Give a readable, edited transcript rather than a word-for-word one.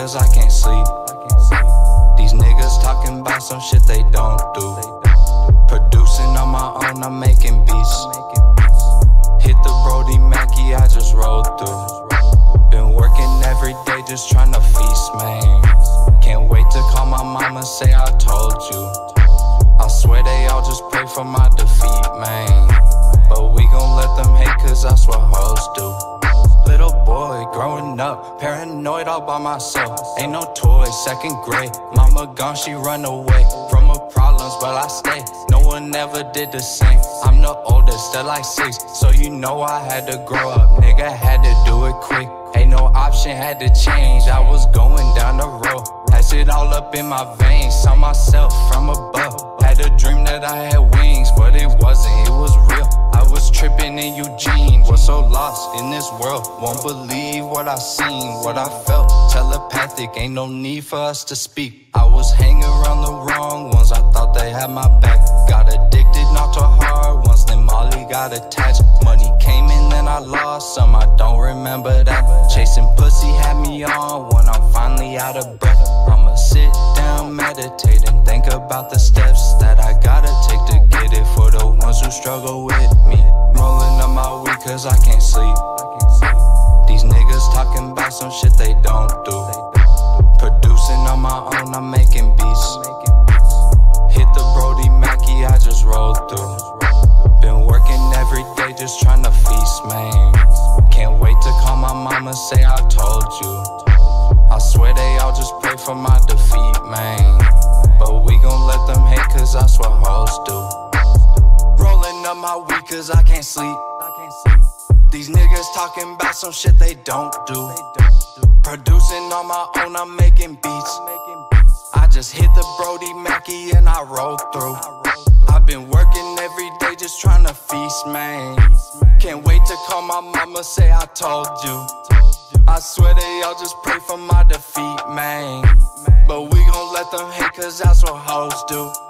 cause I can't sleep. These niggas talking about some shit they don't do. Producing on my own, I'm making beats. Hit the Brody Mackey, I just rolled through. Been working every day just tryna feast, man. Can't wait to call my mama, say I told you. I swear they all just pray for my defeat, man. But we gon' let them hate cause that's what hoes do. Little boy, growing up, paranoid all by myself. Ain't no toys, second grade. Mama gone, she run away from her problems, but I stay. No one ever did the same. I'm the oldest, they're like 6, so you know I had to grow up. Nigga had to do it quick, ain't no option, had to change. I was going down the road, has it all up in my veins. Saw myself from above, had a dream that I had wings, but it wasn't, it was real. I was tripping in Eugene, was so lost in this world. Won't believe what I seen, what I felt. Telepathic, ain't no need for us to speak. I was hanging around the wrong ones, I thought they had my back. Got addicted, knocked to hard ones, then Molly got attached. Money came in, then I lost some, I don't remember that. Chasing pussy had me on when I'm finally out of breath. I'ma sit down, meditate, and think about the steps that I gotta take to get it. For the ones who struggle with me, rolling up my weed cause I can't sleep. These niggas talking about some shit they don't do. Producing on my own, I'm making beats. Hit the Brody Mackey, I just rolled through. Been working every day just tryna feast, man. Can't wait to call my mama, say I told you. I swear they all just pray for my defeat, man. But we gon' let them hate cause that's what hoes do. Rolling up my weed cause I can't sleep. These niggas talking about some shit they don't do. Producing on my own, I'm making beats. I just hit the Brody Mackey and I roll through. I've been working every day just tryna feast, man. Can't wait to call my mama, say I told you. I swear they all just pray for my defeat, man. But we gon' let them hate cause that's what hoes do.